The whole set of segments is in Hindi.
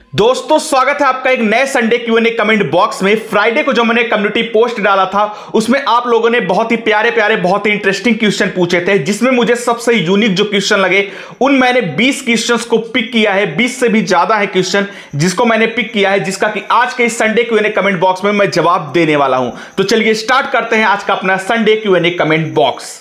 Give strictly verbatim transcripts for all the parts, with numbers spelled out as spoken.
दोस्तों स्वागत है आपका एक नए Sunday Q and A comment box में। फ्राइडे को जो मैंने कम्युनिटी पोस्ट डाला था उसमें आप लोगों ने बहुत ही प्यारे प्यारे बहुत ही इंटरेस्टिंग क्वेश्चन पूछे थे, जिसमें मुझे सबसे यूनिक जो क्वेश्चन लगे उन मैंने बीस क्वेश्चंस को पिक किया है। बीस से भी ज्यादा है क्वेश्चन जिसको मैंने पिक किया है, जिसका कि आज के इस Sunday Q and A comment box में मैं जवाब देने वाला हूं। तो चलिए स्टार्ट करते हैं आज का अपना Sunday Q and A comment box.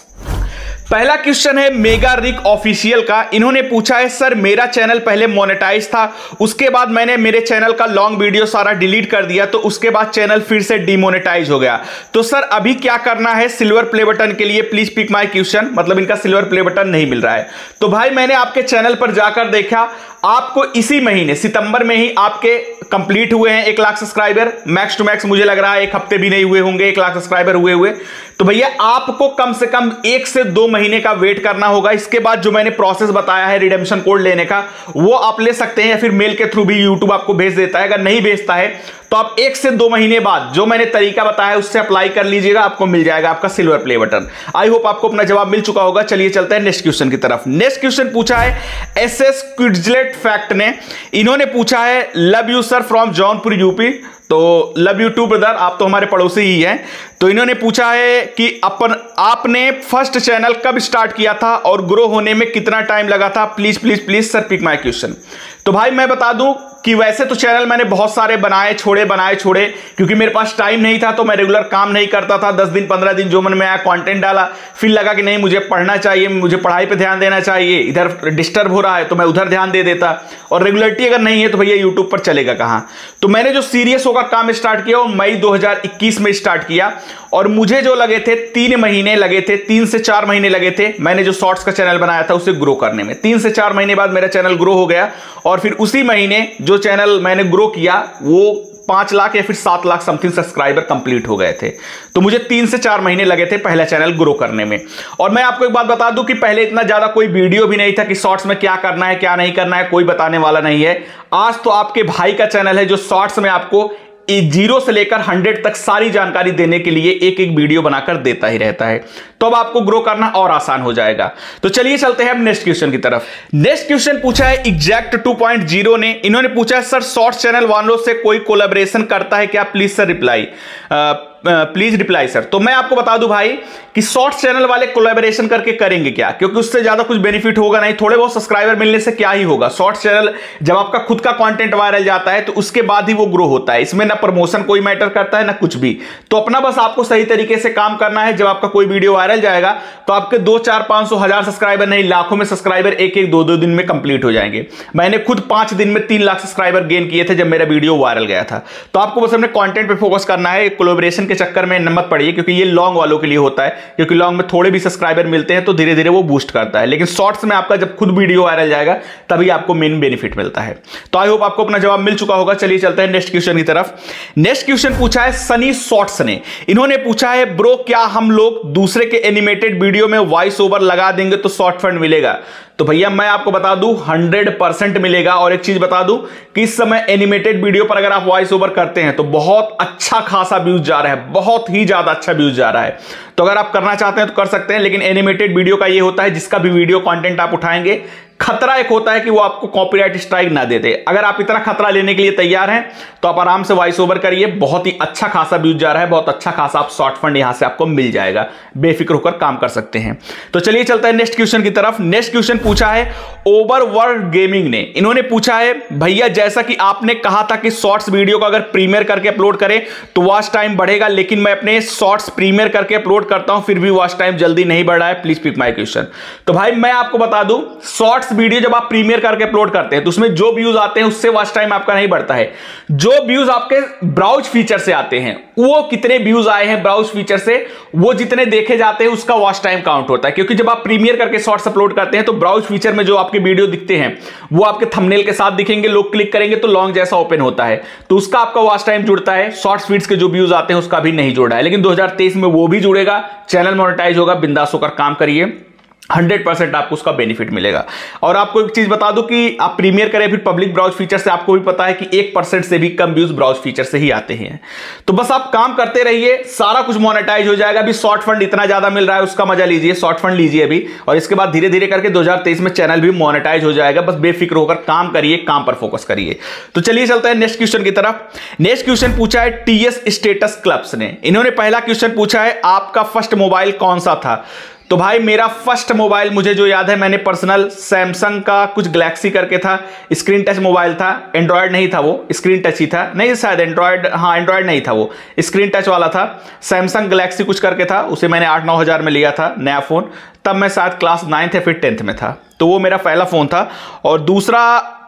पहला क्वेश्चन है मेगा रिक ऑफिशियल का। इन्होंने पूछा है सर मेरा चैनल पहले मोनेटाइज था, उसके बाद मैंने मेरे चैनल का लॉन्ग वीडियो सारा डिलीट कर दिया, तो उसके बाद चैनल फिर से डिमोनेटाइज हो गया, तो सर अभी क्या करना है सिल्वर प्ले बटन के लिए, प्लीज पिक माय क्वेश्चन। मतलब इनका सिल्वर प्ले बटन नहीं मिल रहा है। तो भाई मैंने आपके चैनल पर जाकर देखा, आपको इसी महीने सितंबर में ही आपके कंप्लीट हुए हैं एक lakh subscriber. Max to max मुझे लग रहा है एक हफ्ते भी नहीं हुए होंगे एक लाख सब्सक्राइबर हुए हुए। तो भैया आपको कम से कम एक से दो महीने का वेट करना होगा। इसके बाद जो मैंने प्रोसेस बताया है रिडेम्पशन कोड लेने का, वो आप ले सकते हैं, या फिर मेल के थ्रू भी यूट्यूब आपको भेज देता है। अगर नहीं भेजता है तो आप एक से दो महीने बाद जो मैंने तरीका बताया उससे अप्लाई कर लीजिएगा, आपको मिल जाएगा आपका silver play button. I hope आपको अपना जवाब मिल चुका होगा। चलिए चलते हैं नेक्स्ट क्वेश्चन की तरफ। नेक्स्ट क्वेश्चन पूछा है एस एस क्विड्जलेट फैक्ट ने। इन्होंने पूछा है love you sir from Jaunpur UP. तो लव यू टू ब्रदर, आप तो हमारे पड़ोसी ही हैं। तो इन्होंने पूछा है कि अपन आपने फर्स्ट चैनल कब स्टार्ट किया था और ग्रो होने में कितना टाइम लगा था, please please please sir pick my question. तो भाई मैं बता दूं कि वैसे तो चैनल मैंने बहुत सारे बनाए छोड़े बनाए छोड़े क्योंकि मेरे पास टाइम नहीं था, तो मैं रेगुलर काम नहीं करता था। दस दिन पंद्रह दिन जो मन में आया कंटेंट डाला, फिर लगा कि नहीं मुझे पढ़ना चाहिए, मुझे पढ़ाई पे ध्यान देना चाहिए, इधर डिस्टर्ब हो रहा है तो मैं उधर ध्यान दे देता। और रेगुलरिटी अगर नहीं है तो भैया यूट्यूब पर चलेगा कहां। तो मैंने जो सीरियस होकर काम स्टार्ट किया वो मई दो हज़ार इक्कीस में स्टार्ट किया, और मुझे जो लगे थे तीन महीने लगे थे, तीन से चार महीने लगे थे मैंने जो शॉर्ट्स का चैनल बनाया था उसे ग्रो करने में। तीन से चार महीने बाद मेरा चैनल ग्रो हो गया, और फिर उसी महीने जो चैनल मैंने ग्रो किया वो पांच लाख या फिर सात लाख समथिंग सब्सक्राइबर कंप्लीट हो गए थे। तो मुझे तीन से चार महीने लगे थे पहला चैनल ग्रो करने में। और मैं आपको एक बात बता दूं कि पहले इतना ज्यादा कोई वीडियो भी नहीं था कि शॉर्ट्स में क्या करना है क्या नहीं करना है, कोई बताने वाला नहीं है। आज तो आपके भाई का चैनल है जो शॉर्ट्स में आपको जीरो से लेकर हंड्रेड तक सारी जानकारी देने के लिए एक एक वीडियो बनाकर देता ही रहता है। तो अब आपको ग्रो करना और आसान हो जाएगा। तो चलिए चलते हैं अब नेक्स्ट क्वेश्चन की तरफ। नेक्स्ट क्वेश्चन पूछा है एग्जैक्ट टू पॉइंट ज़ीरो ने। इन्होंने पूछा है सर शॉर्ट्स चैनल वालों से कोई कोलैबोरेशन करता है क्या, please sir reply please reply sir. तो मैं आपको बता दूं भाई कि शॉर्ट्स चैनल वाले कोलैबोरेशन करके करेंगे क्या, क्योंकि उससे ज्यादा कुछ बेनिफिट होगा नहीं। थोड़े बहुत सब्सक्राइबर मिलने से क्या ही होगा। शॉर्ट्स चैनल जब आपका खुद का कंटेंट वायरल जाता है तो उसके बाद ही वो ग्रो होता है। इसमें ना प्रमोशन कोई मैटर करता है ना कुछ भी। तो अपना बस आपको सही तरीके से काम करना है। जब आपका कोई वीडियो वायरल जाएगा तो आपके दो चार पांच सौ हजार सब्सक्राइबर नहीं, लाखों में सब्सक्राइबर एक एक दो दो दिन में कंप्लीट हो जाएंगे। मैंने खुद पांच दिन में तीन लाख सब्सक्राइबर गेन किए थे जब मेरा वीडियो वायरल गया था। तो आपको बस अपने कंटेंट पे फोकस करना है। कोलैबोरेशन के चक्कर में मत पड़िए, क्योंकि ये लॉन्ग वालों के लिए होता है, क्योंकि लॉन्ग में थोड़े भी सब्सक्राइबर मिलते हैं तो धीरे धीरे वो बूस्ट करता है। लेकिन शॉर्ट्स में आपका जब खुद वीडियो वायरल जाएगा तभी आपको मेन बेनिफिट मिलता है। तो आई होप आपको अपना जवाब मिल चुका होगा। चलिए चलते हैं नेक्स्ट क्वेश्चन की तरफ। नेक्स्ट क्वेश्चन पूछा है सनी शॉर्ट्स ने। इन्होंने पूछा है ब्रो क्या हम लोग दूसरे के एनिमेटेड वीडियो में वॉइस ओवर लगा देंगे तो शॉर्ट फंड मिलेगा। तो भैया मैं आपको बता दूं हंड्रेड परसेंट मिलेगा। और एक चीज बता दूं कि इस समय एनिमेटेड वीडियो पर अगर आप वॉइस ओवर करते हैं तो बहुत अच्छा खासा व्यूज जा रहा है, बहुत ही ज्यादा अच्छा व्यूज जा रहा है। तो अगर आप करना चाहते हैं तो कर सकते हैं। लेकिन एनिमेटेड वीडियो का ये होता है जिसका भी वीडियो कंटेंट आप उठाएंगे, खतरा एक होता है कि वो आपको कॉपीराइट स्ट्राइक ना देते। अगर आप इतना खतरा लेने के लिए तैयार हैं तो आप आराम से वॉइस ओवर करिए। बहुत ही अच्छा खासा व्यूज जा रहा है, बहुत अच्छा खासा आप शॉर्ट फंड यहां से आपको मिल जाएगा। बेफिक्र होकर काम कर सकते हैं। तो चलिए चलते हैं नेक्स्ट क्वेश्चन की तरफ। नेक्स्ट क्वेश्चन पूछा है ओवरवर्ल्ड गेमिंग ने। इन्होंने पूछा है भैया जैसा कि आपने कहा था कि शॉर्ट्स वीडियो को अगर प्रीमियर करके अपलोड करें तो वॉच टाइम बढ़ेगा, लेकिन मैं अपने शॉर्ट्स प्रीमियर करके अपलोड करता हूं फिर भी वॉच टाइम जल्दी नहीं बढ़ रहा है, प्लीज पिक माय क्वेश्चन। तो भाई मैं आपको बता दूं शॉर्ट्स वीडियो जब आप प्रीमियर करके अपलोड करते हैं तो उसमें जो व्यूज आते हैं उससे वॉच टाइम आपका नहीं बढ़ता है। जो व्यूज आपके ब्राउज फीचर से आते हैं, वो कितने व्यूज आए हैं ब्राउज फीचर से, वो जितने देखे जाते हैं उसका वॉच टाइम काउंट होता है। क्योंकि जब आप प्रीमियर करके शॉर्ट्स अपलोड करते हैं तो ब्राउज फीचर में जो आपके वीडियो दिखते हैं वो आपके थंबनेल के साथ दिखेंगे। लोग क्लिक करेंगे तो लॉन्ग जैसा ओपन होता है, तो उसका आपका वॉच टाइम जुड़ता है। शॉर्ट्स फीड्स के जो व्यूज आते हैं उसका भी नहीं जुड़ा है, लेकिन दो हज़ार तेईस में वो भी जुड़ेगा। चैनल मोनेटाइज होगा, बिंदास होकर काम करिए। हंड्रेड परसेंट आपको उसका बेनिफिट मिलेगा। और आपको एक चीज बता दूं कि आप प्रीमियर करें फिर पब्लिक ब्राउज फीचर से, आपको भी पता है कि एक परसेंट से भी कम व्यूज ब्राउज फीचर से ही आते हैं। तो बस आप काम करते रहिए, सारा कुछ मोनेटाइज हो जाएगा। अभी शॉर्ट फंड इतना ज्यादा मिल रहा है, उसका मजा लीजिए, शॉर्ट फंड लीजिए अभी, और इसके बाद धीरे धीरे करके दो हजार तेईस में चैनल भी मोनेटाइज हो जाएगा। बस बेफिक्र होकर काम करिए, काम पर फोकस करिए। तो चलिए चलते हैं नेक्स्ट क्वेश्चन की तरफ। नेक्स्ट क्वेश्चन पूछा है टीएस स्टेटस क्लब्स ने। इन्होंने पहला क्वेश्चन पूछा है आपका फर्स्ट मोबाइल कौन सा था। तो भाई मेरा फर्स्ट मोबाइल मुझे जो याद है, मैंने पर्सनल सैमसंग का कुछ गैलेक्सी करके था, स्क्रीन टच मोबाइल था, एंड्रॉयड नहीं था वो, स्क्रीन टच ही था, नहीं शायद एंड्रॉयड, हाँ एंड्रॉयड नहीं था वो, स्क्रीन टच वाला था, सैमसंग गैलेक्सी कुछ करके था। उसे मैंने आठ नौ हज़ार में लिया था नया फ़ोन, तब मैं शायद क्लास नाइन्थ या फिर टेंथ में था। तो वो मेरा पहला फ़ोन था। और दूसरा,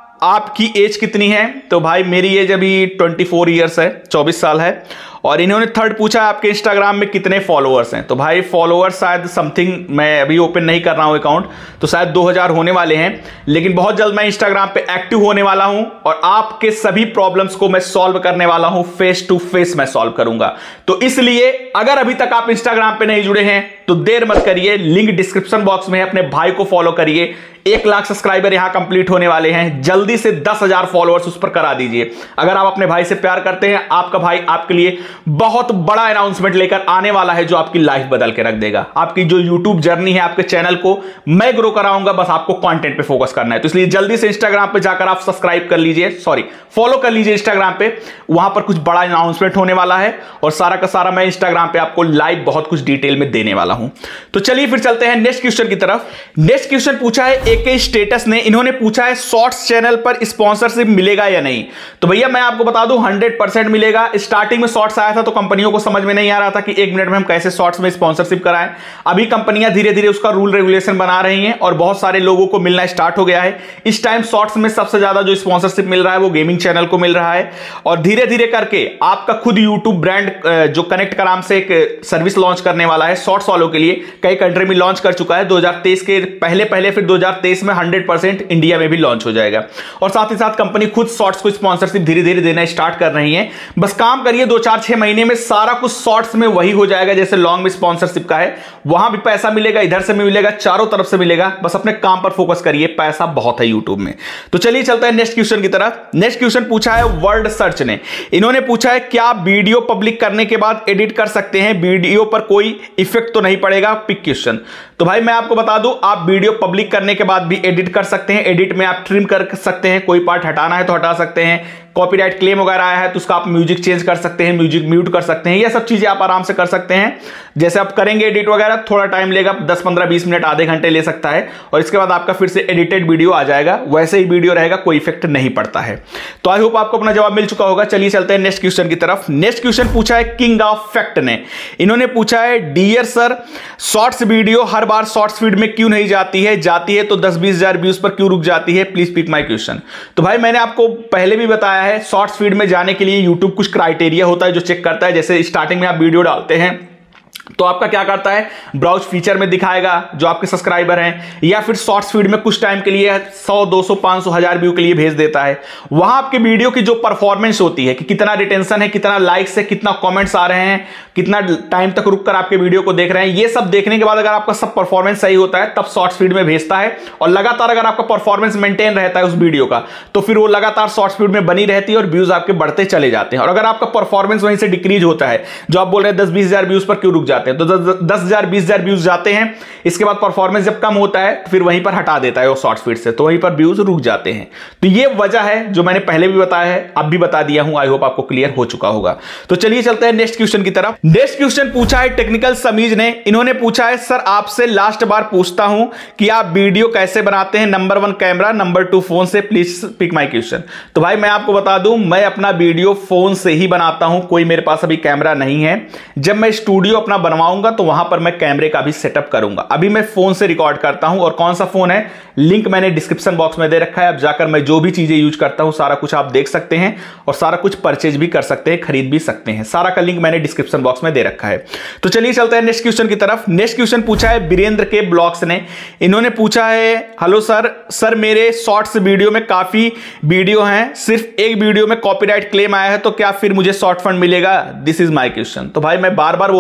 आपकी एज कितनी है। तो भाई मेरी एज अभी चौबीस ईयर्स है, चौबीस साल है। और इन्होंने थर्ड पूछा आपके इंस्टाग्राम में कितने फॉलोअर्स हैं। तो भाई फॉलोअर्स शायद समथिंग, मैं अभी ओपन नहीं कर रहा हूं अकाउंट, तो शायद दो हज़ार होने वाले हैं। लेकिन बहुत जल्द मैं इंस्टाग्राम पे एक्टिव होने वाला हूं और आपके सभी प्रॉब्लम्स को मैं सॉल्व करने वाला हूं, फेस टू फेस मैं सॉल्व करूंगा। तो इसलिए अगर अभी तक आप इंस्टाग्राम पे नहीं जुड़े हैं तो देर मत करिए, लिंक डिस्क्रिप्शन बॉक्स में है, अपने भाई को फॉलो करिए। एक लाख सब्सक्राइबर यहां कंप्लीट होने वाले हैं, जल्दी से दस हजार फॉलोअर्स उस पर करा दीजिए। अगर आप अपने भाई से प्यार करते हैं, आपका भाई आपके लिए बहुत बड़ा अनाउंसमेंट लेकर आने वाला है जो आपकी लाइफ बदल के रख देगा। आपकी जो यूट्यूब जर्नी है, आपके चैनल को मैं ग्रो कराऊंगा, बस आपको कंटेंट पे फोकस करना है। तो इसलिए जल्दी से इंस्टाग्राम पे जाकर आप सब्सक्राइब कर लीजिए, सॉरी फॉलो कर लीजिए इंस्टाग्राम पे, वहां पर कुछ बड़ा अनाउंसमेंट होने वाला है और सारा का सारा मैं इंस्टाग्राम पे आपको लाइव बहुत कुछ डिटेल में देने वाला हूं। तो चलिए फिर चलते हैं नेक्स्ट क्वेश्चन की तरफ। नेक्स्ट क्वेश्चन पूछा है एके स्टेटस ने। इन्होंने पूछा है शॉर्ट्स चैनल पर स्पॉन्सरशिप मिलेगा या नहीं। तो भैया मैं आपको बता दूं हंड्रेड परसेंट मिलेगा। स्टार्टिंग में शॉर्ट्स आया था तो कंपनियों को समझ में नहीं आ रहा था कि एक मिनट में हम कैसे शॉर्ट्स में स्पॉन्सरशिप कराएं। अभी कंपनियां धीरे धीरे उसका रूल रेगुलेशन बना रही हैं और बहुत सारे लोगों को मिलना स्टार्ट हो गया है। इस टाइम शॉर्ट्स में सबसे ज्यादा जो स्पॉन्सरशिप मिल रहा है वो गेमिंग चैनल को मिल रहा है। और धीरे धीरे करके आपका खुद यूट्यूब ब्रांड जो कनेक्ट का नाम से एक सर्विस लॉन्च करने वाला है शॉर्ट्स वालों के लिए, कई कंट्री में लॉन्च कर चुका है दो हज़ार तेईस के पहले पहले फिर दो हज़ार तेईस में हंड्रेड परसेंट इंडिया में भी लॉन्च हो जाएगा। और साथ ही साथ कंपनी खुद शॉर्ट्स को स्पॉन्सरशिप धीरे धीरे देना स्टार्ट कर रही है। बस काम करिए, दो चार छह महीने में सारा कुछ शॉर्ट्स में वही हो जाएगा जैसे लॉन्ग में स्पॉन्सरशिप का है। वहां भी पैसा मिलेगा, इधर से भी मिलेगा, चारों तरफ से मिलेगा। बस अपने काम पर फोकस करिए, पैसा बहुत है यूट्यूब में। तो चलिए चलते हैं नेक्स्ट क्वेश्चन की तरफ। नेक्स्ट क्वेश्चन पूछा है वर्ल्ड सर्च ने। इन्होंने पूछा है क्या वीडियो पब्लिक करने के बाद एडिट कर सकते हैं, वीडियो पर कोई इफेक्ट तो नहीं पड़ेगा। Pick question. तो भाई मैं आपको बता दूं, आप वीडियो पब्लिक करने के बाद भी एडिट कर सकते हैं। एडिट में आप ट्रिम कर सकते हैं, कोई पार्ट हटाना है तो हटा सकते हैं। कॉपीराइट क्लेम वगैरह आया है तो उसका आप म्यूजिक चेंज कर सकते हैं, म्यूजिक म्यूट कर सकते हैं। ये सब चीजें आप आराम से कर सकते हैं। जैसे आप करेंगे एडिट वगैरह, थोड़ा टाइम लेगा, दस पंद्रह बीस मिनट आधे घंटे ले सकता है और इसके बाद आपका फिर से एडिटेड वीडियो आ जाएगा। वैसे ही वीडियो रहेगा, कोई इफेक्ट नहीं पड़ता है। तो आई होप आपको अपना जवाब मिल चुका होगा। चलिए चलते हैं नेक्स्ट क्वेश्चन की तरफ। नेक्स्ट क्वेश्चन पूछा है किंग ऑफ फैक्ट ने। इन्होंने पूछा है डियर सर, शॉर्ट्स वीडियो हर बार शॉर्ट्स फीड में क्यों नहीं जाती है, जाती है तो दस बीस हजार व्यूज पर क्यों रुक जाती है, प्लीज पिक माई क्वेश्चन। तो भाई मैंने आपको पहले भी बताया है, शॉर्ट्स फीड में जाने के लिए YouTube कुछ क्राइटेरिया होता है जो चेक करता है। जैसे स्टार्टिंग में आप वीडियो डालते हैं तो आपका क्या करता है, ब्राउज फीचर में दिखाएगा जो आपके सब्सक्राइबर हैं, या फिर शॉर्ट्स फीड में कुछ टाइम के लिए सौ दो सौ पाँच सौ हजार व्यू के लिए भेज देता है। वहां आपके वीडियो की जो परफॉर्मेंस होती है कि कितना रिटेंशन है, कितना लाइक्स है, कितना कमेंट्स आ रहे हैं, कितना टाइम तक रुककर आपके वीडियो को देख रहे हैं, ये सब देखने के बाद अगर आपका सब परफॉर्मेंस सही होता है तब शॉर्ट्स फीड में भेजता है। और लगातार अगर आपका परफॉर्मेंस मेंटेन रहता है उस वीडियो का तो फिर वो लगातार शॉर्ट्स फीड में बनी रहती है और व्यूज आपके बढ़ते चले जाते हैं। और अगर आपका परफॉर्मेंस वहीं से डिक्रीज होता है, जो आप बोल रहे हैं दस बीस हजार व्यूज पर क्यों रुक जाते हैं, तो दस हजार बीस हजार व्यूज जाते हैं, इसके बाद परफॉर्मेंस जब कम होता है तो फिर वहीं पर हटा देता है वो शॉर्ट्स फीड से, तो वहीं पर व्यूज रुक जाते हैं। तो ये वजह है जो मैंने पहले भी बताया है, अब भी बता दिया हूं। आई होप आपको क्लियर हो चुका होगा। तो चलिए चलते हैं नेक्स्ट क्वेश्चन की तरफ। नेक्स्ट क्वेश्चन पूछा है टेक्निकल समीज ने। इन्होंने पूछा है सर आपसे लास्ट बार पूछता हूं कि आप वीडियो कैसे बनाते हैं, number one camera, number two phone से, प्लीज पिक माई क्वेश्चन। तो भाई मैं आपको बता दूं, मैं अपना वीडियो फोन से ही बनाता हूं, कोई मेरे पास अभी कैमरा नहीं है। जब मैं स्टूडियो अपना बनवाऊंगा तो वहां पर मैं कैमरे का भी सेटअप करूंगा। अभी मैं फोन से रिकॉर्ड करता हूं। और कौन सा फोन है, लिंक मैंने डिस्क्रिप्शन बॉक्स में दे रखा है। अब जाकर मैं जो भी चीजें यूज करता हूं सारा कुछ आप देख सकते हैं और सारा कुछ परचेज भी कर सकते हैं, खरीद भी सकते हैं। सारा का लिंक मैंने डिस्क्रिप्शन बॉक्स में दे रखा है। तो चलिए चलते हैं नेक्स्ट क्वेश्चन की तरफ। नेक्स्ट क्वेश्चन पूछा है वीरेंद्र के ब्लॉग्स ने। इन्होंने पूछा है हेलो सर, सर मेरे शॉर्ट्स वीडियो में काफी वीडियो हैं, सिर्फ एक वीडियो में कॉपीराइट क्लेम आया है, तो क्या फिर मुझे शॉर्ट फंड मिलेगा? This is my question. तो भाई मैं बार बार बोलता हूं, अगर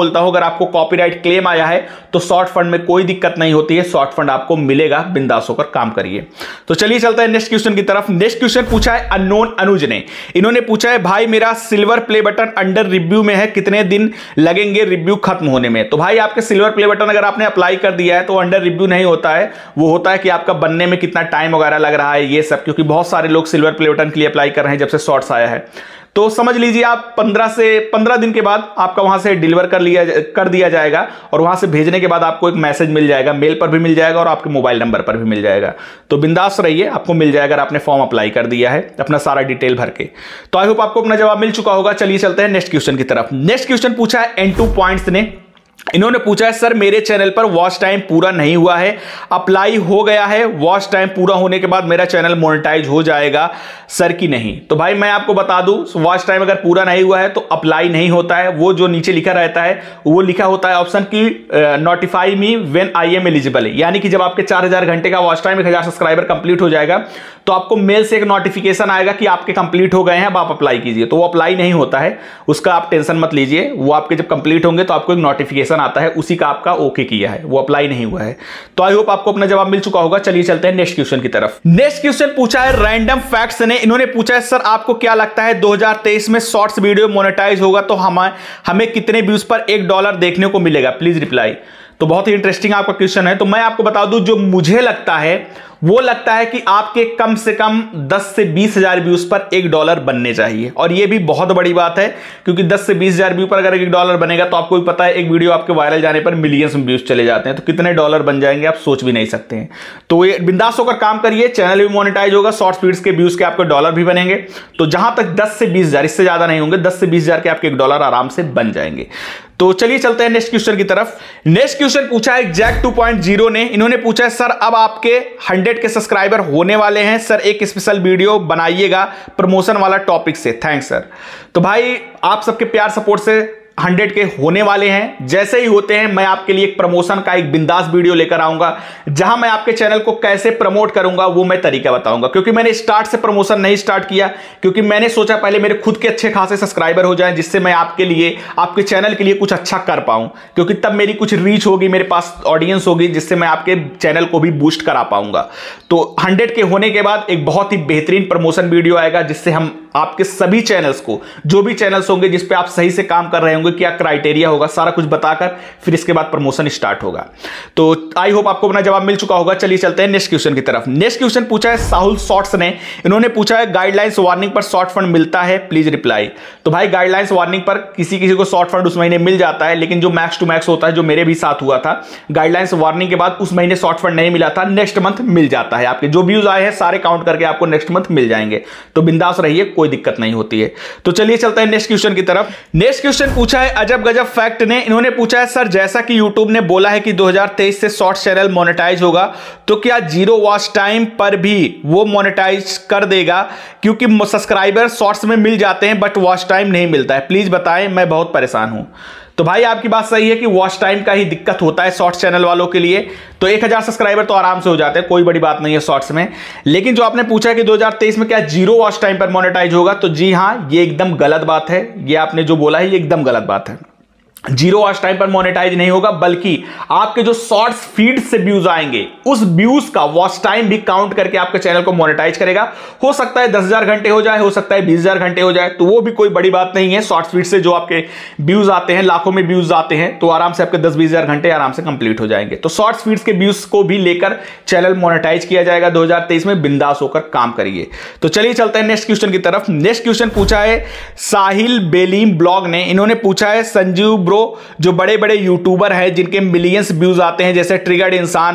आपको कॉपीराइट क्लेम आया है तो शॉर्ट फंड में कोई दिक्कत नहीं होती है, शॉर्ट फंड आपको मिलेगा, बिंदास होकर काम करिए। तो चलिए चलते हैं नेक्स्ट क्वेश्चन की तरफ। नेक्स्ट क्वेश्चन पूछा है अननोन अनुज ने। इन्होंने पूछा है भाई मेरा silver play button under review में है, कितने दिन लगेंगे रिव्यू खत्म होने में? तो भाई आपके सिल्वर प्ले बटन अगर आपने अप्लाई कर दिया है तो अंडर रिव्यू नहीं होता है, वो होता है कि आपका बनने में कितना टाइम वगैरह लग रहा है ये सब, क्योंकि बहुत सारे लोग सिल्वर प्ले बटन के लिए अप्लाई कर रहे हैं जब से शॉर्ट्स आया है। तो समझ लीजिए आप पंद्रह से पंद्रह दिन के बाद आपका वहां से डिलीवर कर लिया कर दिया जाएगा और वहां से भेजने के बाद आपको एक मैसेज मिल जाएगा, मेल पर भी मिल जाएगा और आपके मोबाइल नंबर पर भी मिल जाएगा। तो बिंदास रहिए, आपको मिल जाएगा अगर आपने फॉर्म अप्लाई कर दिया है अपना सारा डिटेल भर के। तो आई होप आपको अपना जवाब मिल चुका होगा। चलिए चलते हैं नेक्स्ट क्वेश्चन की तरफ। नेक्स्ट क्वेश्चन पूछा है एन टू पॉइंट्स ने। इन्होंने पूछा है सर मेरे चैनल पर वॉच टाइम पूरा नहीं हुआ है, अप्लाई हो गया है, वॉच टाइम पूरा होने के बाद मेरा चैनल मोनेटाइज हो जाएगा सर कि नहीं? तो भाई मैं आपको बता दूं, वॉच टाइम अगर पूरा नहीं हुआ है तो अप्लाई नहीं होता है। वो जो नीचे लिखा रहता है वो लिखा होता है ऑप्शन की notify me when I am eligible, यानी कि जब आपके चार हजार घंटे का वॉच टाइम, एक हजार सब्सक्राइबर कंप्लीट हो जाएगा तो आपको मेल से एक नोटिफिकेशन आएगा कि आपके कंप्लीट हो गए हैं, अब आप अप्लाई कीजिए। तो वो अप्लाई नहीं होता है, उसका आप टेंशन मत लीजिए, वो आपके जब कंप्लीट होंगे तो आपको एक नोटिफिकेशन आता है, उसी का आपका ओके किया है, वो अप्लाई नहीं हुआ है। तो आई होप आपको अपना जवाब मिल चुका होगा। चलिए चलते हैं नेक्स्ट क्वेश्चन की तरफ। नेक्स्ट क्वेश्चन पूछा है रैंडम फैक्ट्स ने। इन्होंने पूछा है सर आपको क्या लगता है दो हज़ार तेईस में शॉर्ट्स वीडियो मोनेटाइज होगा तो हमें हमें कितने व्यूज पर एक डॉलर देखने को मिलेगा? Please reply. तो बहुत ही इंटरेस्टिंग आपका क्वेश्चन है। तो मैं आपको बता दूं, जो मुझे लगता है वो लगता है कि आपके कम से कम दस से बीस हजार व्यूज पर एक डॉलर बनने चाहिए, और ये भी बहुत बड़ी बात है क्योंकि दस से बीस हजार व्यू पर अगर एक डॉलर बनेगा तो आपको भी पता है एक वीडियो आपके वायरल जाने पर मिलियंस में व्यूज चले जाते हैं, तो कितने डॉलर बन जाएंगे आप सोच भी नहीं सकते हैं। तो ये बिंदास होकर काम करिए, चैनल भी मोनेटाइज होगा, शॉर्ट फीड्स के व्यूज के आपके डॉलर भी बनेंगे। तो जहां तक दस से बीस हजार, इससे ज्यादा नहीं होंगे, दस से बीस हजार के आपके एक डॉलर आराम से बन जाएंगे। तो चलिए चलते हैं नेक्स्ट क्वेश्चन की तरफ। नेक्स्ट क्वेश्चन पूछा है जैक टू पॉइंट ज़ीरो ने। इन्होंने पूछा है सर अब आपके हंड्रेड के सब्सक्राइबर होने वाले हैं, सर एक स्पेशल वीडियो बनाइएगा प्रमोशन वाला टॉपिक से, थैंक्स सर। तो भाई आप सबके प्यार सपोर्ट से हंड्रेड के होने वाले हैं, जैसे ही होते हैं मैं आपके लिए एक प्रमोशन का एक बिंदास वीडियो लेकर आऊंगा जहां मैं आपके चैनल को कैसे प्रमोट करूंगा वो मैं तरीका बताऊंगा। क्योंकि मैंने स्टार्ट से प्रमोशन नहीं स्टार्ट किया, क्योंकि मैंने सोचा पहले मेरे खुद के अच्छे खासे सब्सक्राइबर हो जाएं जिससे मैं आपके लिए, आपके चैनल के लिए कुछ अच्छा कर पाऊं, क्योंकि तब मेरी कुछ रीच होगी, मेरे पास ऑडियंस होगी जिससे मैं आपके चैनल को भी बूस्ट करा पाऊंगा। तो हंड्रेड के होने के बाद एक बहुत ही बेहतरीन प्रमोशन वीडियो आएगा जिससे हम आपके सभी चैनल्स को, जो भी चैनल्स होंगे जिस पे आप सही से काम कर रहे होंगे, क्या क्राइटेरिया होगा, सारा कुछ बताकर फिर इसके बाद प्रमोशन स्टार्ट होगा। तो आई होप आपको अपना जवाब मिल चुका होगा। चलिए चलते हैं नेक्स्ट क्वेश्चन की तरफ। नेक्स्ट क्वेश्चन पूछा है साहुल शॉर्ट्स ने। इन्होंने पूछा है गाइडलाइंस वार्निंग पर शॉर्ट फंड मिलता है, प्लीज रिप्लाई। तो भाई गाइडलाइंस वार्निंग पर किसी किसी को शॉर्ट फंड उस महीने मिल जाता है, लेकिन जो मैक्स टू मैक्स होता है, जो मेरे भी साथ हुआ था, गाइडलाइंस वार्निंग के बाद उस महीने शॉर्ट फंड नहीं मिला था, नेक्स्ट मंथ मिल जाता है। आपके जो व्यूज आए हैं सारे काउंट करके आपको नेक्स्ट मंथ मिल जाएंगे। तो बिंदास रहिए, कोई दिक्कत नहीं होती है। तो चलिए चलते हैं नेक्स्ट क्वेश्चन की तरफ। नेक्स्ट क्वेश्चन पूछा है अजब गजब फैक्ट ने। इन्होंने पूछा है सर जैसा कि यूट्यूब ने बोला है कि दो हज़ार तेईस से शॉर्ट चैनल मोनेटाइज होगा, तो क्या जीरो वॉच टाइम पर भी वो मोनेटाइज कर देगा? क्योंकि सब्सक्राइबर शॉर्ट्स में मिल जाते हैं बट वॉच टाइम नहीं मिलता है, प्लीज बताएं, मैं बहुत परेशान हूं। तो भाई आपकी बात सही है कि वॉच टाइम का ही दिक्कत होता है शॉर्ट्स चैनल वालों के लिए। तो एक हजार सब्सक्राइबर तो आराम से हो जाते हैं, कोई बड़ी बात नहीं है शॉर्ट्स में। लेकिन जो आपने पूछा कि दो हज़ार तेईस में क्या जीरो वॉच टाइम पर मोनेटाइज होगा, तो जी हां, ये एकदम गलत बात है। ये आपने जो बोला है ये एकदम गलत बात है। जीरो वॉच टाइम पर मोनेटाइज नहीं होगा, बल्कि आपके जो शॉर्ट्स फीड से व्यूज आएंगे उस व्यूज का वॉच टाइम भी काउंट करके आपके चैनल को मोनेटाइज करेगा। हो सकता है दस हजार घंटे हो जाए, हो सकता है बीस हजार घंटे हो जाए, तो वो भी कोई बड़ी बात नहीं है। शॉर्ट्स फीड से जो आपके व्यूज आते हैं, लाखों में व्यूज आते हैं, तो आराम से आपके दस बीस हजार घंटे आराम से कंप्लीट हो जाएंगे। तो शॉर्ट्स फीड्स के व्यूज को भी लेकर चैनल मोनेटाइज किया जाएगा दो हजार तेईस में। बिंदास होकर काम करिए। तो चलिए चलते हैं नेक्स्ट क्वेश्चन की तरफ। नेक्स्ट क्वेश्चन पूछा है साहिल बेलीम ब्लॉग ने। इन्होंने पूछा है संजीव ब्रो, जो बड़े बड़े यूट्यूबर हैं जिनके मिलियंस व्यूज आते हैं, जैसे ट्रिगर्ड इंसान,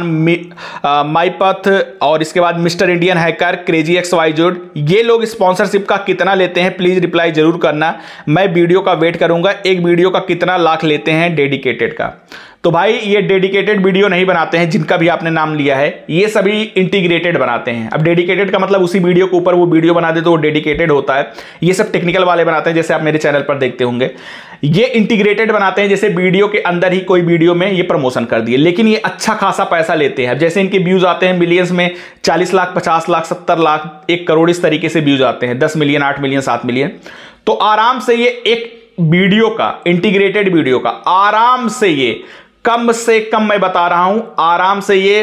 माईपथ और इसके बाद mister Indian hacker, crazy X Y Z, ये लोग स्पॉन्सरशिप का कितना लेते हैं? प्लीज रिप्लाई जरूर करना, मैं वीडियो का वेट करूंगा। एक वीडियो का कितना लाख लेते हैं डेडिकेटेड का? तो भाई ये डेडिकेटेड वीडियो नहीं बनाते हैं जिनका भी आपने नाम लिया है, ये सभी इंटीग्रेटेड बनाते हैं। अब डेडिकेटेड का मतलब उसी वीडियो के ऊपर वो वीडियो बना दे तो वो डेडिकेटेड होता है। ये सब टेक्निकल वाले बनाते हैं, जैसे आप मेरे चैनल पर देखते होंगे। ये इंटीग्रेटेड बनाते हैं, जैसे वीडियो के अंदर ही कोई वीडियो में ये प्रमोशन कर दिए, लेकिन ये अच्छा खासा पैसा लेते हैं। जैसे इनके व्यूज आते हैं मिलियंस में, चालीस लाख, पचास लाख, सत्तर लाख, एक करोड़, इस तरीके से व्यूज आते हैं, दस मिलियन, आठ मिलियन, सात मिलियन। तो आराम से ये एक वीडियो का, इंटीग्रेटेड वीडियो का आराम से ये कम से कम मैं बता रहा हूं, आराम से ये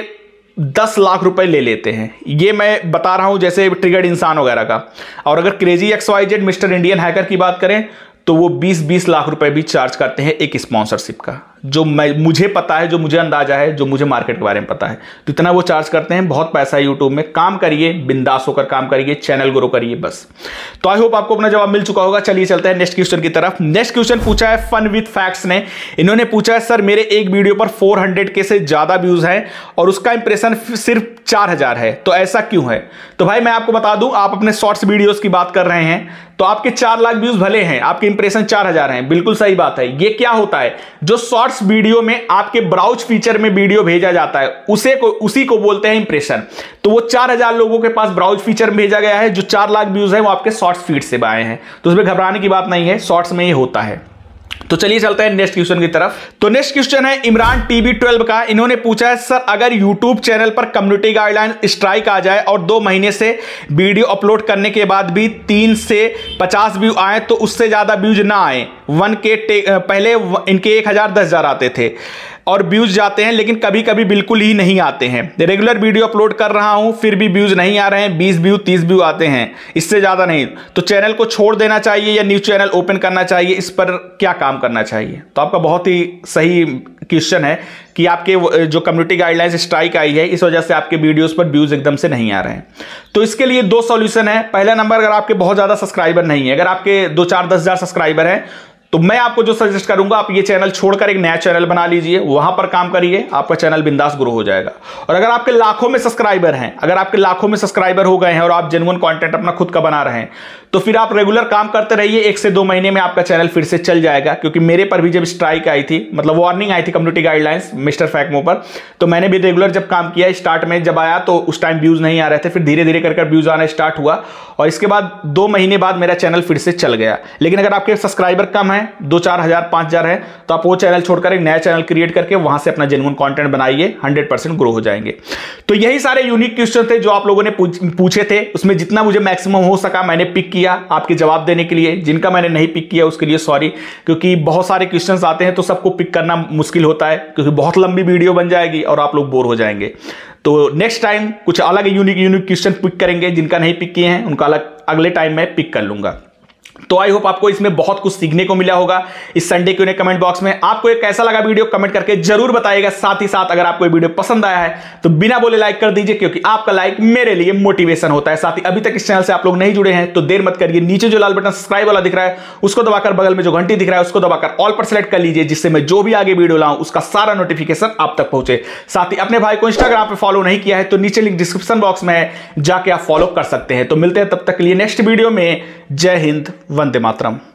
दस लाख रुपए ले लेते हैं। ये मैं बता रहा हूं जैसे ट्रिगर्ड इंसान वगैरह का। और अगर crazy X Y Z mister Indian hacker की बात करें तो वो बीस बीस लाख रुपए भी चार्ज करते हैं एक स्पॉन्सरशिप का। जो मैं मुझे पता है, जो मुझे अंदाजा है, जो मुझे मार्केट के बारे में पता है, तो इतना वो चार्ज करते हैं। बहुत पैसा है यूट्यूब में। काम करिए, बिंदास होकर काम करिए, चैनल ग्रो करिए बस। तो आई होप आपको अपना जवाब मिल चुका होगा। चलिए चलते हैं नेक्स्ट क्वेश्चन की तरफ। नेक्स्ट क्वेश्चन पूछा है फन विद फैक्ट्स ने। इन्होंने पूछा है सर मेरे एक वीडियो पर फोर हंड्रेड के से ज्यादा व्यूज है और उसका इंप्रेशन सिर्फ चार हजार है, तो ऐसा क्यों है? तो भाई मैं आपको बता दूं, आप अपने शॉर्ट्स वीडियोस की बात कर रहे हैं तो आपके चार लाख व्यूज भले हैं, आपके इंप्रेशन चार हजार हैं, बिल्कुल सही बात है। ये क्या होता है, जो शॉर्ट्स वीडियो में आपके ब्राउज फीचर में वीडियो भेजा जाता है उसे को उसी को बोलते हैं इंप्रेशन। तो वो चार हजार लोगों के पास ब्राउज फीचर में भेजा गया है, जो चार लाख व्यूज है वो आपके शॉर्ट्स फीड से आए हैं। तो उसमें घबराने की बात नहीं है, शॉर्ट्स में ये होता है। तो चलिए चलते हैं नेक्स्ट क्वेश्चन की तरफ। तो नेक्स्ट क्वेश्चन है इमरान टीवी ट्वेल्व का। इन्होंने पूछा है सर अगर यूट्यूब चैनल पर कम्युनिटी गाइडलाइन स्ट्राइक आ जाए और दो महीने से वीडियो अपलोड करने के बाद भी तीन से पचास व्यू आए तो उससे ज्यादा व्यूज ना आए, वन के पहले इनके एक हजार दस हजार आते थे और व्यूज जाते हैं लेकिन कभी कभी बिल्कुल ही नहीं आते हैं। रेगुलर वीडियो अपलोड कर रहा हूं फिर भी व्यूज नहीं आ रहे हैं, बीस व्यू तीस व्यू आते हैं, इससे ज्यादा नहीं। तो चैनल को छोड़ देना चाहिए या न्यू चैनल ओपन करना चाहिए, इस पर क्या काम करना चाहिए? तो आपका बहुत ही सही क्वेश्चन है कि आपके जो कम्युनिटी गाइडलाइंस स्ट्राइक आई है इस वजह से आपके वीडियोस पर व्यूज एकदम से नहीं आ रहे हैं। तो इसके लिए दो सॉल्यूशन है। पहला नंबर, अगर आपके बहुत ज्यादा सब्सक्राइबर नहीं है, अगर आपके दो चार दस हजार सब्सक्राइबर हैं तो मैं आपको जो सजेस्ट करूंगा, आप ये चैनल छोड़कर एक नया चैनल बना लीजिए, वहां पर काम करिए, आपका चैनल बिंदास ग्रो हो जाएगा। और अगर आपके लाखों में सब्सक्राइबर हैं, अगर आपके लाखों में सब्सक्राइबर हो गए हैं और आप जेन्युइन कंटेंट अपना खुद का बना रहे हैं तो फिर आप रेगुलर काम करते रहिए, एक से दो महीने में आपका चैनल फिर से चल जाएगा। क्योंकि मेरे पर भी जब स्ट्राइक आई थी, मतलब वार्निंग आई थी कम्युनिटी गाइडलाइंस मिस्टर फैक्मो पर, तो मैंने भी रेगुलर जब काम किया, स्टार्ट में जब आया तो उस टाइम व्यूज नहीं आ रहे थे, फिर धीरे धीरे कर व्यूज आना स्टार्ट हुआ और इसके बाद दो महीने बाद मेरा चैनल फिर से चल गया। लेकिन अगर आपके सब्सक्राइबर कम है, दो चार हजार पांच हजार है, तो आप वो चैनल छोड़कर एक नया चैनल क्रिएट करके वहां से अपना जेन्युइन कंटेंट बनाइए, हंड्रेड परसेंट ग्रो हो जाएंगे। तो यही सारे यूनिक क्वेश्चन थे जो आप लोगों ने पूछे थे, उसमें जितना मुझे मैक्सिमम हो सका मैंने पिक किया आपके जवाब देने के लिए। जिनका मैंने नहीं पिक किया उसके लिए सॉरी, क्योंकि बहुत सारे क्वेश्चंस आते हैं तो सबको पिक करना मुश्किल होता है, क्योंकि बहुत लंबी वीडियो बन जाएगी और आप लोग बोर हो जाएंगे। तो नेक्स्ट टाइम कुछ अलग यूनिक यूनिक क्वेश्चन पिक करेंगे, जिनका नहीं पिक किए हैं उनका अलग अगले टाइम में पिक कर लूंगा। तो आई होप आपको इसमें बहुत कुछ सीखने को मिला होगा इस संडे क्यों नहीं कमेंट बॉक्स में। आपको ये कैसा लगा वीडियो कमेंट करके जरूर बताइएगा। साथ ही साथ अगर आपको ये वीडियो पसंद आया है तो बिना बोले लाइक कर दीजिए, क्योंकि आपका लाइक मेरे लिए मोटिवेशन होता है। साथ ही अभी तक इस चैनल से आप लोग नहीं जुड़े हैं तो देर मत करिए, नीचे जो लाल बटन सब्सक्राइब वाला दिख रहा है उसको दबाकर, बगल में जो घंटी दिख रहा है उसको दबाकर ऑल पर सेलेक्ट कर लीजिए, जिससे मैं जो भी आगे वीडियो लाऊं उसका सारा नोटिफिकेशन आप तक पहुंचे। साथ ही अपने भाई को इंस्टाग्राम पे फॉलो नहीं किया है तो नीचे लिंक डिस्क्रिप्शन बॉक्स में जाके आप फॉलो कर सकते हैं। तो मिलते हैं तब तक के लिए नेक्स्ट वीडियो में। जय हिंद, वंदे मातरम।